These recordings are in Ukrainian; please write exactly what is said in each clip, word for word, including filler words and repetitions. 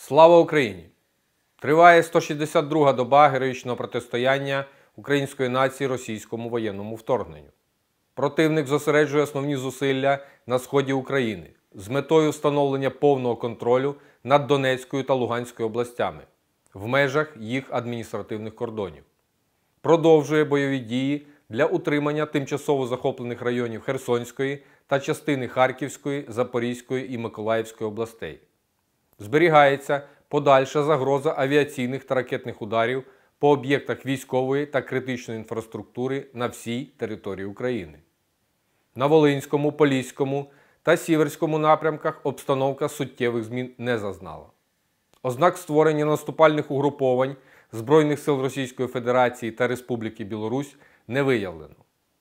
Слава Україні! Триває сто шістдесят друга доба героїчного протистояння української нації російському воєнному вторгненню. Противник зосереджує основні зусилля на сході України з метою встановлення повного контролю над Донецькою та Луганською областями в межах їх адміністративних кордонів. Продовжує бойові дії для утримання тимчасово захоплених районів Херсонської та частини Харківської, Запорізької і Миколаївської областей. Зберігається подальша загроза авіаційних та ракетних ударів по об'єктах військової та критичної інфраструктури на всій території України. На Волинському, Поліському та Сіверському напрямках обстановка суттєвих змін не зазнала. Ознак створення наступальних угруповань Збройних сил Російської Федерації та Республіки Білорусь не виявлено.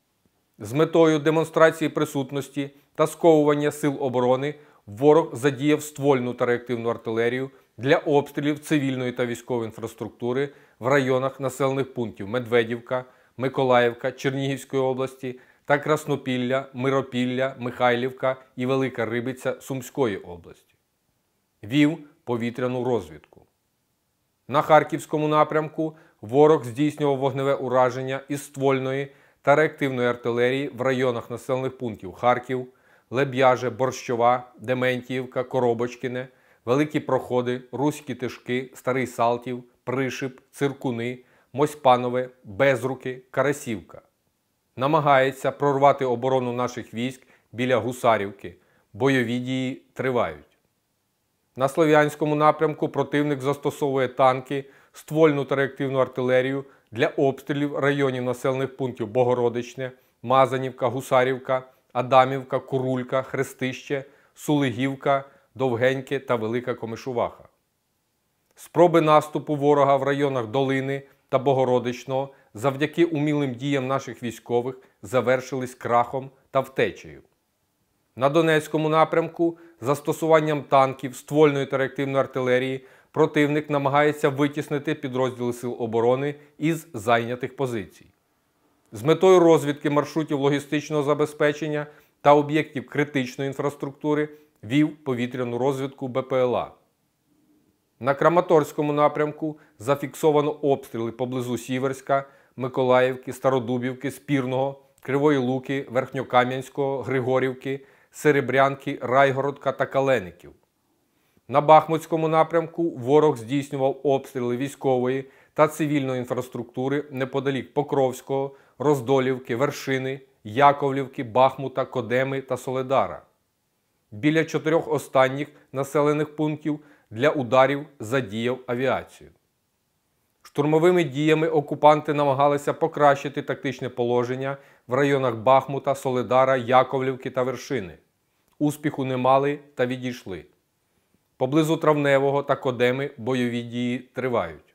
З метою демонстрації присутності та сковування сил оборони ворог задіяв ствольну та реактивну артилерію для обстрілів цивільної та військової інфраструктури в районах населених пунктів Медведівка, Миколаївка, Чернігівської області та Краснопілля, Миропілля, Михайлівка і Велика Рибиця Сумської області. Вів повітряну розвідку. На Харківському напрямку ворог здійснював вогневе ураження із ствольної та реактивної артилерії в районах населених пунктів Харків, Леб'яже, Борщова, Дементіївка, Коробочкине, Великі Проходи, Руські Тишки, Старий Салтів, Пришип, Циркуни, Мосьпанове, Безруки, Карасівка. Намагається прорвати оборону наших військ біля Гусарівки. Бойові дії тривають. На Слов'янському напрямку противник застосовує танки, ствольну та реактивну артилерію для обстрілів районів населених пунктів Богородичне, Мазанівка, Гусарівка, Адамівка, Курулька, Хрестище, Сулигівка, Довгеньке та Велика Комишуваха. Спроби наступу ворога в районах Долини та Богородичного завдяки умілим діям наших військових завершились крахом та втечею. На Донецькому напрямку застосуванням танків, ствольної та реактивної артилерії противник намагається витіснити підрозділи сил оборони із зайнятих позицій. З метою розвідки маршрутів логістичного забезпечення та об'єктів критичної інфраструктури вів повітряну розвідку Бе Пе Ел А. На Краматорському напрямку зафіксовано обстріли поблизу Сіверська, Миколаївки, Стародубівки, Спірного, Кривої Луки, Верхньокам'янського, Григорівки, Серебрянки, Райгородка та Калеників. На Бахмутському напрямку ворог здійснював обстріли військової та цивільної інфраструктури неподалік Покровського, Роздолівки, Вершини, Яковлівки, Бахмута, Кодеми та Соледара. Біля чотирьох останніх населених пунктів для ударів задіяв авіацію. Штурмовими діями окупанти намагалися покращити тактичне положення в районах Бахмута, Соледара, Яковлівки та Вершини. Успіху не мали та відійшли. Поблизу Травневого та Кодеми бойові дії тривають.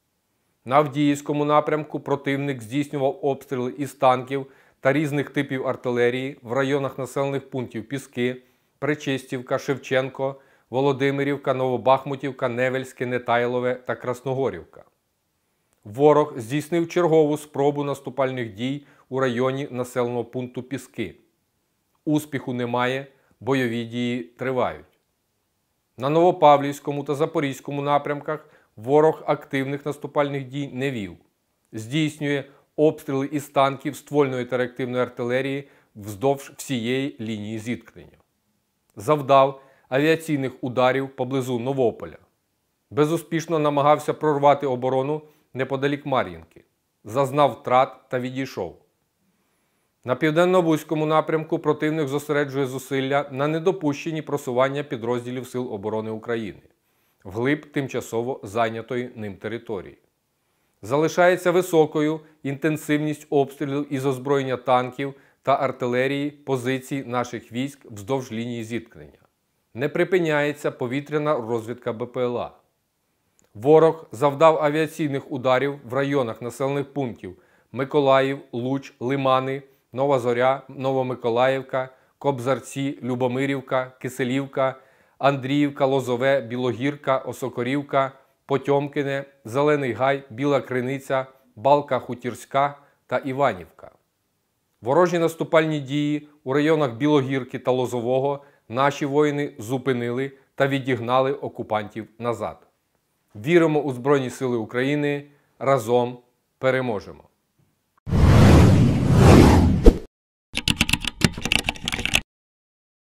На Авдіївському напрямку противник здійснював обстріли із танків та різних типів артилерії в районах населених пунктів Піски, Пречистівка, Шевченко, Володимирівка, Новобахмутівка, Невельське, Нетайлове та Красногорівка. Ворог здійснив чергову спробу наступальних дій у районі населеного пункту Піски. Успіху немає, бойові дії тривають. На Новопавлівському та Запорізькому напрямках ворог активних наступальних дій не вів. Здійснює обстріли із танків, ствольної та реактивної артилерії вздовж всієї лінії зіткнення. Завдав авіаційних ударів поблизу Новополя. Безуспішно намагався прорвати оборону неподалік Мар'їнки. Зазнав втрат та відійшов. На Південно-Бузькому напрямку противник зосереджує зусилля на недопущенні просування підрозділів Сил оборони України вглиб тимчасово зайнятої ним території. Залишається високою інтенсивність обстрілів із озброєння танків та артилерії позицій наших військ вздовж лінії зіткнення. Не припиняється повітряна розвідка Бе Пе Ел А. Ворог завдав авіаційних ударів в районах населених пунктів Миколаїв, Луч, Лимани, Нова Зоря, Новомиколаївка, Кобзарці, Любомирівка, Киселівка, Андріївка, Лозове, Білогірка, Осокорівка, Потьомкине, Зелений Гай, Біла Криниця, Балка Хутірська та Іванівка. Ворожі наступальні дії у районах Білогірки та Лозового наші воїни зупинили та відігнали окупантів назад. Віримо у Збройні Сили України. Разом переможемо!